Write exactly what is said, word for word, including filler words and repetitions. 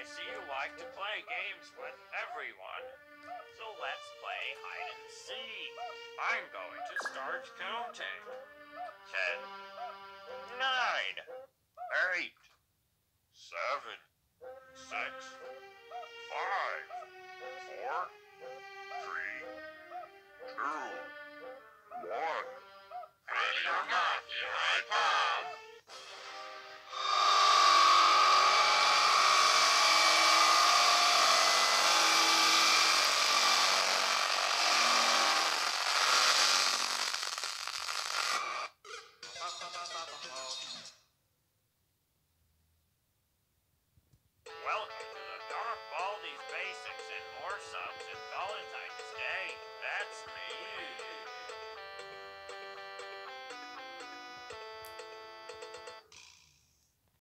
see you like to play games with everyone. So let's play hide and seek. I'm going to start counting. Ten, nine, eight, seven, six, five, four, three, two, one. Ready or not, here I come.